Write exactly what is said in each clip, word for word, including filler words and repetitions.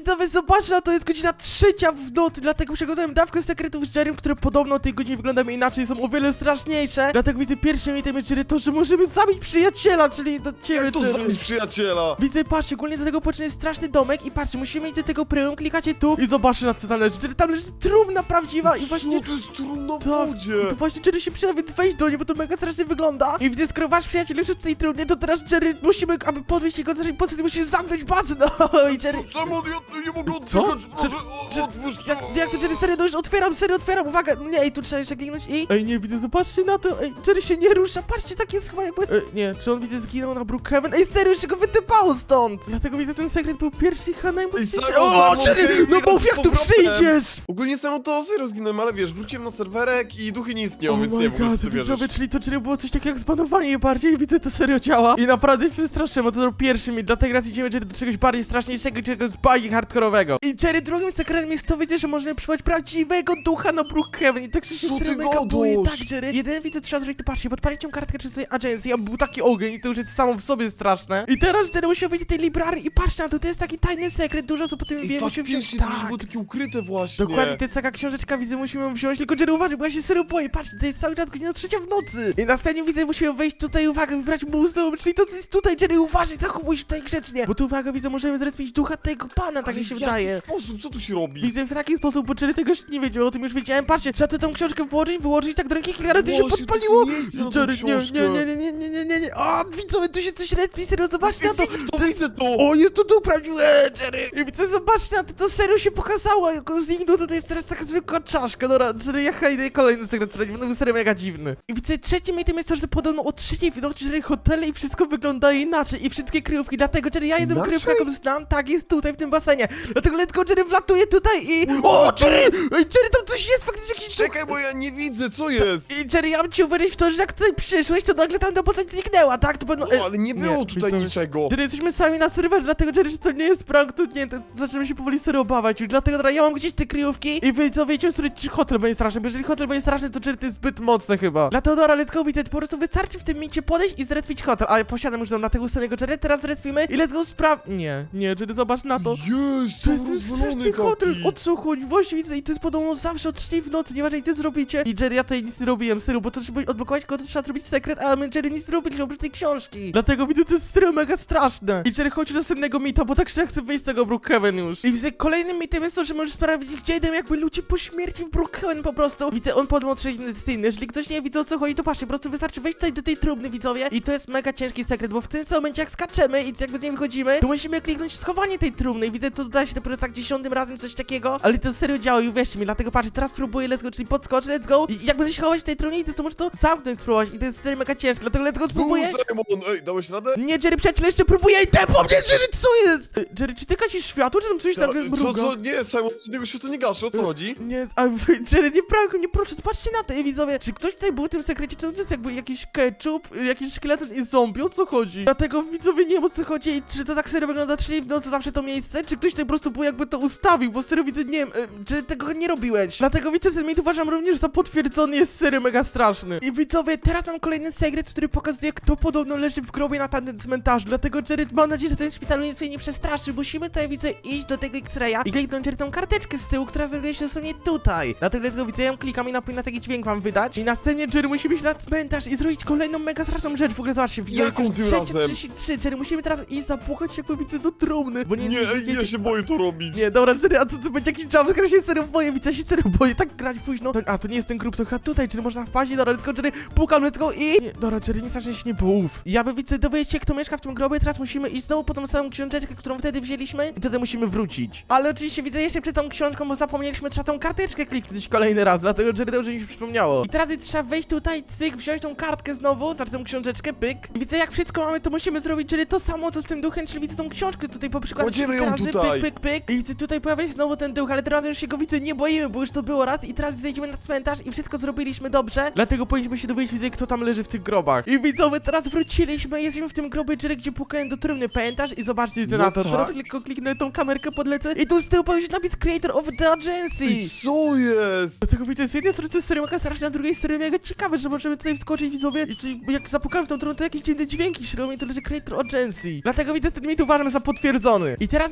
widzowie, zobaczcie, na to jest godzina trzecia w nocy, dlatego przygotowałem dawkę sekretów z Jerrym, które podobno o tej godzinie wyglądają inaczej, są o wiele straszniejsze. Dlatego widzę, pierwszym item jest Jerry to, że możemy zabić przyjaciela, czyli do ciebie, Jak to Jerry. zabić przyjaciela? Widzę, patrzcie, ogólnie do tego poczyny jest straszny domek i patrzcie, musimy iść do tego premium, klikacie tu i zobaczcie, na co tam leży. Jerry, tam leży trumna prawdziwa i właśnie... Co to jest trumna w Tak, wodzie? i to właśnie Jerry się przyda, więc wejść do niej, bo to mega strasznie wygląda. I widzę, skoro wasz przyjaciel już w tej trumnie, to teraz Jerry musimy, aby podnieść jego zaraz pozycję, musimy zamknąć bazę, no i Jerry... Czemu ja nie mogę Co? odpychać? Czy- Może czy- otwórz to. Jak, jak to Jerry, serio, no już otwieram, serio otwieram, uwaga, nie, i tu trzeba jeszcze kliknąć i... Ej, nie, widzę, zobaczcie na to, ej, Jerry się nie rusza, patrzcie, tak jest chyba jakby... Ej, nie, czy on, widzę, zginął na Brookhaven? Ej, serio, się go wytypało stąd! Dlatego widzę, ten sekret był pierwszy i chyba najmocniejszy... Ej, O, Simon, Jerry, okej, no bo wracam jak z tu powrotem. przyjdziesz? Ogólnie samo to serio zginąłem, ale wiesz, wróciłem na serwerek i duchy nie istnieją, Oh więc my nie wiem, w ogóle god, w co widzowie, wierzysz. czyli to Jerry było coś takiego jak zbanowanie bardziej, widzę, to serio działa. I naprawdę się wystraszyłem, bo to był pierwszym i dlatego raz idziemy Jerry do czegoś bardziej straszniejszego, czegoś bardziej hardkorowego. I Jerry, drugim sekretem jest to, widzę, że możemy przywołać prawdziwego ducha na Brookhaven i tak się Co ty serio mega gadasz? boję, tak Jerry. Jedyne widzę, co trzeba zrobić, to patrzcie, podpalić tą kartkę czy tutaj agencji, a był taki ogień i to już jest samo w sobie straszne. I teraz Jerry musiał wyjść do tej library i patrzcie na to, to jest taki tajny sekret, dużo co po tym Ej, wie, musimy wziąć, faktycznie, to już tak. było takie ukryte właśnie. Dokładnie, to jest taka książeczka, widzę, musimy ją wziąć, tylko Jerry, uważaj, bo ja się serio boję, patrzcie, to jest cały czas godzina trzecia w nocy. I następnie widzę, musimy wejść tutaj, uwaga, wybrać muzeum, czyli to, co jest tutaj, Jerry, uważaj, zachowuj się tutaj grzecznie. Bo tu, uwaga, widzę, możemy zrespić ducha tego pana, tak Ale mi się w wydaje. jaki sposób? Co tu się robi? Widzę w taki sposób, bo Jerry tego już nie wiedział, o tym już wiedziałem, patrzcie, trzeba tu tą książkę włożyć, wyłożyć, tak do ręki kilka razy się Właśnie, to podpaliło. jest miejsce na tą Jerry, nie, książkę. nie, nie, nie, nie, nie, nie, nie, nie, o, widzowie, tu się coś respi, serio, zobaczcie na to. To widzę to! O, jest to tu prawdziwe, Jerry! I widzę, zobaczcie na to, to serio się pokazało, jako zniknął, tutaj jest teraz taka zwykła czaszka, dobra, Jerry, ja hejdę kolejny sekret, który będą serio mega dziwny. I widzę, trzecim item jest to, że podobno o trzeciej w nocy, Jerry, hotele i wszystko wygląda inaczej i wszystkie kryjówki, dlatego, Jerry, ja jedną Inaczej? kryjówkę, jaką znam, tak, jest tutaj, w tym basenie, dlatego let's go, Jerry, wlatuje tutaj i... O, Jerry! Ej, Jerry, tam coś jest, faktycznie jakiś... Czekaj, bo ja nie widzę, co jest! I Jerry, ja bym ci uwierzyć w to, że jak tutaj przyszłeś, to nagle tam ta postać zniknęła, tak? To pewno... O, ale nie było tutaj widzowie, niczego. Jerry, jesteśmy sami na serwerze, dlatego Jerry, że to nie jest prank, to nie, to zaczynamy się powoli serio obawiać już, dlatego dobra, ja mam gdzieś te kryjówki i wy co wiecie, który hotel będzie straszny, bo jeżeli hotel będzie straszny, to Jerry to jest zbyt mocne chyba. Dlatego dobra, let's go, widzę, po prostu wystarczy w tym micie podejść i zrespić hotel, a ja posiadam już dom na tego ustanego Jerry, teraz zrespimy i let's go spraw... Nie, nie, Jerry, zobacz na to. Jest, To jest ten straszny hotel, o co chodzi? Właśnie widzę i to jest podobno zawsze o trzeciej w nocy, nieważne co zrobicie. I Jerry, ja tutaj nic nie robiłem, serio, bo to trzeba odblokować go, to trzeba zrobić sekret, a my Jerry nic nie robiliśmy oprócz tej książki. Dlatego widzę, to jest serio mega straszne. I Jerry, chodź do następnego mita, bo tak się chcę wyjść z tego Brookhaven już. I widzę, kolejnym mitem jest to, że możesz sprawdzić, gdzie idą jakby ludzie po śmierci w Brookhaven po prostu. Widzę, on podał trzeci decyzyjny. Jeżeli ktoś nie wie, o co chodzi, to patrzcie, po prostu wystarczy wejść tutaj do tej trumny, widzowie. I to jest mega ciężki sekret, bo w tym samym momencie jak skaczemy i jakby z niej wychodzimy, to musimy kliknąć schowanie tej trumny. I widzę, to doda się dopiero tak dziesiątym razem coś takiego, ale to serio działa i uwierzcie mi, dlatego patrzcie, teraz spróbuję, let's go, czyli podskocz, let's go. I jak będę się chować w tej trumnicy, to możesz to zamknąć spróbować i to jest serio mega ciężkie, dlatego let's go, spróbuję. Simon, ej, dałeś radę? Nie, Jerry, przyjaciel, jeszcze próbuję i te po mnie, Jerry, co jest? Y, Jerry, czy ty gasisz światło, czy tam coś nagle Co, mruga? co, nie, Simon, z tego światła nie gaszę, o co chodzi? Nie, a wy, Jerry, nie pranku, nie proszę, zobaczcie na to, ej, widzowie, czy ktoś tutaj był w tym sekrecie, czy to jest jakby jakiś ketchup, jakiś szkieleton i zombie, o co chodzi? Dlatego, widzowie, nie wiem, o co chodzi i czy to tak serio wygląda, czyli w nocy zawsze to miejsce, czy ktoś tutaj po prostu był jakby to ustawił, bo serio widzę, nie wiem, y, czy tego nie robiłeś. Dlatego, widzę, ten mit uważam również za potwierdzony, jest serio mega straszny. I widzowie, teraz mam kolejny sekret, który pokazuje, kto podobno leży w grobie na tamtym cmentarzu, dlatego, Jerry, mam nadzieję, że ten szpital mnie tutaj nie przestraszy, musimy tutaj, widzę, iść do tego X-raya i kliknąć Jerry tą karteczkę z tyłu, która znajduje się dosłownie tutaj. Dlatego, let's go, widzę, ja ją klikam i na powinna taki dźwięk wam wydać. I następnie, Jerry, musimy iść na cmentarz i zrobić kolejną mega straszną rzecz. W ogóle zobaczcie, Jaką tym razem? trzydzieści trzy, Jerry, musimy teraz iść zapukać, jakby widzę, do trumny, bo nie... Nie, ej, ja się boję to robić. Nie, dobra, Jerry, a co to będzie jakiś jumpscare, ja się serio boję, widzę, ja się serio boję, tak grać późno. To, a, to nie jest ten grób, to chyba tutaj, Jerry, można wpaść, dobra, let's go, Jerry, pukam, let's go i... Nie, dobra, Jerry, nie strasznie się nie połów. Ja by widzę, dowiedzieć się, kto mieszka w tym grobie, teraz musimy iść znowu po tą samą książeczkę, którą wtedy wzięliśmy i wtedy musimy wrócić. Ale oczywiście widzę jeszcze przed tą książką, bo zapomnieliśmy, trzeba tą karteczkę kliknąć kolejny raz, dlatego Jerry dobrze mi się przypomniało. I teraz trzeba wejść tutaj, cyk, wziąć tą kartkę znowu, znaczy tą książeczkę, pyk. I widzę, jak wszystko mamy, to musimy zrobić, Jerry, to samo, co z tym duchem, czyli widzę tą książkę tutaj po przykład Kładziemy kilka ją razy, tutaj. pyk, pyk, pyk. I widzę, tutaj pojawia się znowu ten duch, ale teraz już się go widzę, nie boimy, bo już to było raz i teraz zejdziemy na cmentarz i wszystko zrobiliśmy dobrze, dlatego powinniśmy się dowiedzieć, widzę, kto tam leży w tych grobach. I widzowie, teraz wróciliśmy, jesteśmy w tym grobie, Jerry, gdzie pukałem do trumny, pamiętasz? I zobaczcie, widzę No na to, tak. teraz tylko kliknę tą kamerkę, podlecę i tu z tyłu powinien się napis Creator of the Agency. Ej, co jest? Dlatego widzę, z jednej strony to jest serio mega straszne, a z drugiej serio mega ciekawe, że możemy tutaj wskoczyć, widzowie, i tutaj, jak zapukamy w tą trumnę, to jakieś dziwne dźwięki środą i to leży Creator Agency. Dlatego widzę, ten mit uważam za potwierdzony. I teraz widzę, do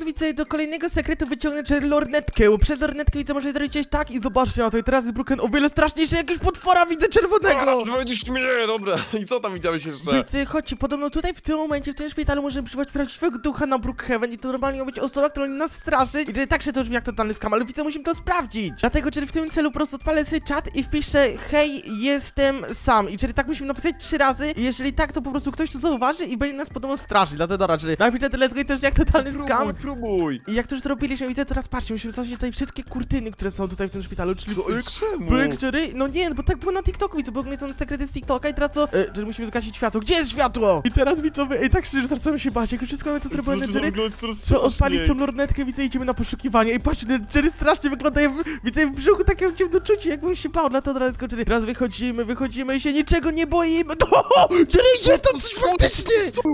kolejnego sekretu wyciągnę Jerry lornetkę, bo przez lornetkę widzę, może zrobić coś tak i zobaczcie na to. I teraz jest Broken o wiele straszniejszy, jakiegoś potwora widzę czerwonego. Będziesz mnie, dobra. I co tam widziałeś jeszcze? Widzę, chodźcie, podobno tutaj w tym momencie, w tym szpitalu możemy przywołać prawdziwego ducha na Brookhaven i to normalnie ma być osoba, która nas straszy. I Jerry tak się to brzmi jak totalny skam, ale widzę, musimy to sprawdzić. Dlatego Jerry w tym celu po prostu odpalę sobie czat i wpiszę hej, jestem sam. I Jerry tak musimy napisać trzy razy. I jeżeli tak, to po prostu ktoś to zauważy i będzie nas podobno straszyć. Dlatego dobra, Jerry. Napiszę to let's go i też jak totalny próbuj, skam. próbuj. I jak to już zrobiliśmy, widzę, teraz patrzcie, musimy zacząć tutaj wszystkie kurtyny, które są tutaj w tym szpitalu, czyli Co, pyk, czemu? pyk, Jerry. No nie, bo tak było na TikToku, widzę, bo ogólnie są sekrety z TikToka i teraz co? E, Jerry, musimy zgasić światło. Gdzie jest światło? I teraz widzowie, ej, tak szczerze, zaczynamy się bać, jak już wszystko mamy to zrobione, Jerry. Trzeba odpalić tą lornetkę, widzę, idziemy na poszukiwanie. I patrzcie, ten Jerry strasznie wygląda, jak w, widzę w brzuchu takie ciemno czucie, jakbym się bał, na to od razu tylko Jerry. Teraz wychodzimy, wychodzimy i się niczego nie boimy. O, Jerry, jest tam coś faktycznie!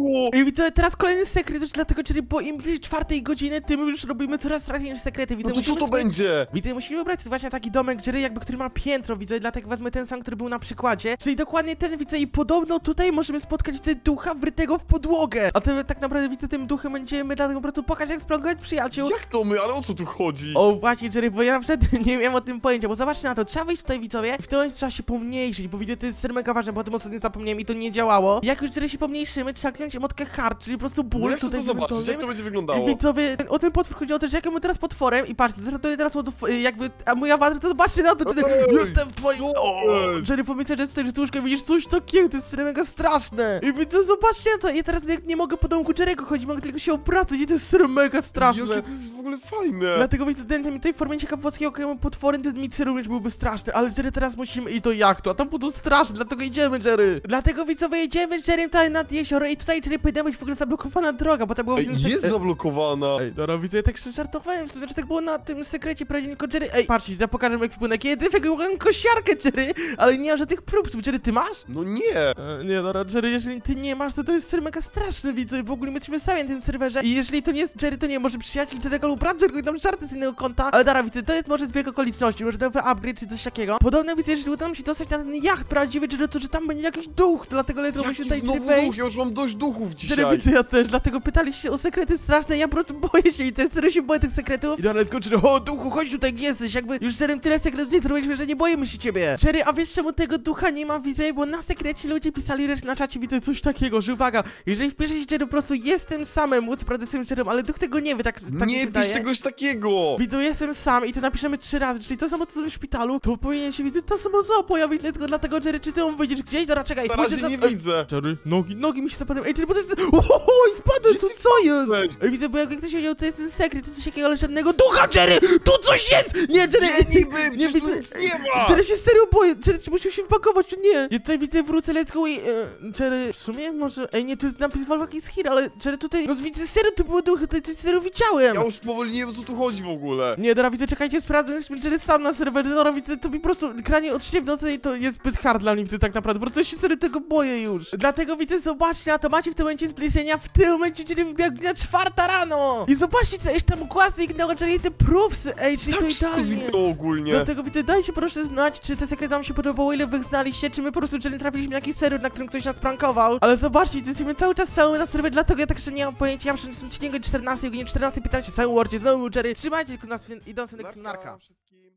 I widzę, teraz kolejny sekret, już dlatego Jerry, bo im bliżej czwartej godziny, tym już robimy coraz straszniejsze sekrety. Widzę, No to co musimy to sobie- będzie? Widzę, musimy wybrać właśnie taki domek Jerry, jakby, który ma piętro, widzę, dlatego wezmę ten sam, który był na przykładzie. Czyli dokładnie ten, widzę, i podobno tutaj możemy spotkać widzę, ducha wrytego w podłogę. A to tak naprawdę, widzę, tym duchem będziemy dlatego po prostu pokazać, jak sprankować przyjaciół. Jak to my? Ale o co tu chodzi? O właśnie, Jerry, bo ja na przykład nie miałem o tym pojęcia, bo zobaczcie na to, trzeba wyjść tutaj, widzowie, i w tym momencie trzeba się pomniejszyć, bo widzę, to jest mega ważne, bo o tym ostatnio zapomniałem i to nie działało. Jak już Jerry się pomniejszymy, trzeba kliknąć emotkę hard, czyli po prostu ból No jak chcę tutaj to zobaczyć? ewentualnym. Jak to będzie I wyglądało? widzowie, ten, o ten potwór chodzi o to, że jak ja mu teraz potworem i patrzcie, zresztą teraz od, jakby, a mój awatar, to zobaczcie na to, Jerry, Ej, jestem w twoim... co O, jest? Jerry, pomyśleć, że stoisz z łóżkiem, widzisz coś takiego, to jest mega straszne. I widzę, zobaczcie na to, ja teraz nie, nie mogę po domku Jerry'ego chodzić, mogę tylko się obracać i to jest mega straszne. Jakie to jest w ogóle fajne. Dlatego widzę, ten, ten tej formie ciekawostki, jak mam potworem, ten Micy również byłby straszny, ale Jerry teraz musimy, i to jak to, a tam będą straszne, dlatego idziemy, Jerry. Dlatego widzowie, jedziemy z Jerrym tutaj nad jezioro i tutaj, Jerry, powinna być w ogóle zablokowana droga, bo tam było... Ej, jest zablokowana. Ej, dobra, widzę, ja tak się żartowałem, że tak było na tym sekrecie prawdziwego Jerry. Ej, patrzcie, ja pokażę jak wpłynę, kiedy wygrałem kosiarkę, Jerry, ale nie mam żadnych próbów. Jerry, ty masz? No nie. E, nie, dobra, Jerry, jeżeli ty nie masz, to to jest mega straszne, widzę, w ogóle my jesteśmy sami na tym serwerze i jeżeli to nie jest Jerry, to nie, może przyjaciel Jerry'ego lub brat Jerry'ego i tam żarty z innego konta, ale dobra, widzę, to jest może zbieg okoliczności, może nowy upgrade czy coś takiego. Podobno widzę, jeżeli uda nam się dostać na ten jacht prawdziwy Jerry, to że tam będzie jakiś duch, dlatego lecą musimy tutaj Jaki Jerry znowu wejść. duch? Ja już mam dość duchów Jerry, dzisiaj. widzę, ja też, dlatego pytaliście o sekrety straszne, ja po prostu boję się i to serio się boję tych sekretów. I dobra, let's go, Jerry, o duchu, chodź tutaj, gdzie jesteś, jakby już Jerry tyle sekretów nie zrobiliśmy, że nie boimy się ciebie. Jerry, a wiesz czemu tego ducha nie ma, widzę, bo na sekrecie ludzie pisali rzecz na czacie, widzę coś takiego, że uwaga, jeżeli wpisze się Jerry, po prostu jestem samym, móc prawdę z tym Jerrym, ale duch tego nie wie, tak, tak mi się Nie pisz wydaje. czegoś takiego. Widzą, jestem sam i to napiszemy trzy razy, czyli to samo co w szpitalu, to powinien się widzę to samo zo pojawić, let's go, dlatego Jerry, czy ty ją wyjdziesz gdzieś? Dobra, czekaj, Na pójdę razie za- nie Ej, widzę. Jerry, nogi, nogi mi się zapadły, ej Jerry, bo to jest... Oj, wpadłem, Gdzie tu ty co jest? wpadłeś? Ej, widzę, bo jak ktoś powiedział, to jest ten sekret, czy coś takiego, ale żadnego ducha, Jerry! Tu coś jest! Nie, Jerry, Gdzie niby? nie Przecież tu widzę... nic nie ma. Jerry się serio boję, Jerry, czy musiał się wpakować, czy nie? Ja tutaj widzę, wrócę, let's go i... E, Jerry, w sumie może... Ej, nie, tu jest napis Walk is here, ale Jerry tutaj... No widzę, serio, tu były duchy, tutaj coś serio widziałem! Ja już powoli nie wiem, o co tu chodzi w ogóle. Nie, dobra, widzę, czekajcie, sprawdzę, jesteśmy Jerry sam na serwerze, dobra, widzę, to mi po prostu granie od śnie w nocy to jest zbyt hard dla mnie, widzę, tak naprawdę, po prostu ja się serio tego boję już. Dlatego widzę, zobaczcie na to, macie w tym momencie zbliżenia, w tym momencie Jerry wybiegnie czwarta rano! I zobaczcie, co jeszcze tam głasy ignęło, Jerry te proofsy, ej, czyli Tak to wszystko idealnie. zniknęło ogólnie. Dlatego widzę, dajcie proszę znać, czy te sekrety wam się podobało, ile wy ich znaliście, czy my po prostu Jerry trafiliśmy na jakiś serwer, na którym ktoś nas prankował. Ale zobaczcie, widzę, jesteśmy cały czas sami na serwer, dlatego ja tak jeszcze nie mam pojęcia, ja muszę jestem czternastej, godzinie czternastej pytam się, cały Wordzie, znowu Jerry, trzymajcie się ku nas i do następnego Narka, narka.